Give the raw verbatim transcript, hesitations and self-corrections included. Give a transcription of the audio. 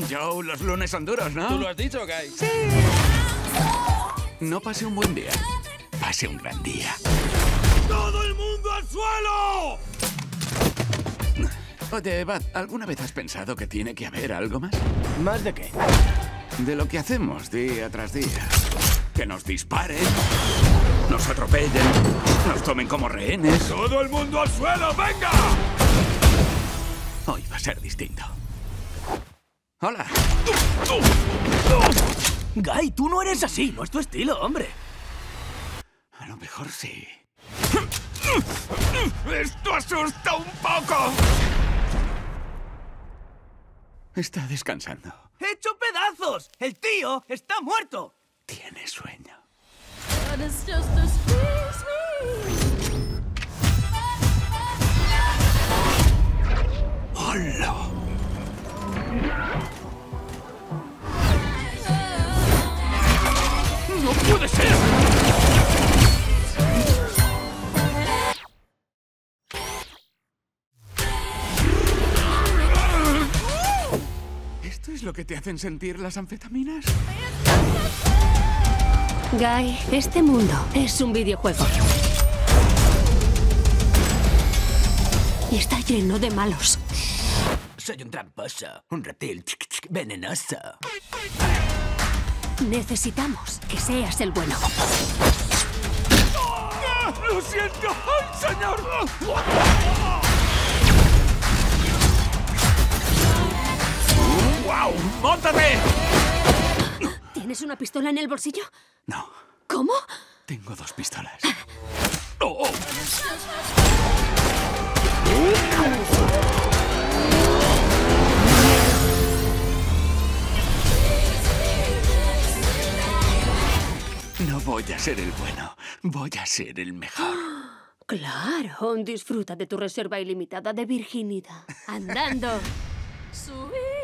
Joe, los lunes son duros, ¿no? ¿Tú lo has dicho, Guy? Sí. No pase un buen día. Pase un gran día. ¡Todo el mundo al suelo! Oye, Bud, ¿alguna vez has pensado que tiene que haber algo más? ¿Más de qué? De lo que hacemos día tras día. Que nos disparen, nos atropellen, nos tomen como rehenes. ¡Todo el mundo al suelo! ¡Venga! Hoy va a ser distinto. Hola. Guy, tú no eres así. No es tu estilo, hombre. A lo mejor sí. ¡Esto asusta un poco! Está descansando. ¡Hecho pedazos! ¡El tío está muerto! Tiene sueño. ¡Hola! ¡No puede ser! ¿Esto es lo que te hacen sentir las anfetaminas? Guy, este mundo es un videojuego. Y está lleno de malos. Soy un tramposo, un reptil venenoso. Necesitamos que seas el bueno. ¡Ah! ¡Lo siento! ¡Ay, señor! ¡Guau! ¡Móntate! ¿Tienes una pistola en el bolsillo? No, ¿Cómo? tengo dos pistolas. ¡Oh! No voy a ser el bueno, voy a ser el mejor. Claro, disfruta de tu reserva ilimitada de virginidad. Andando. Sweet.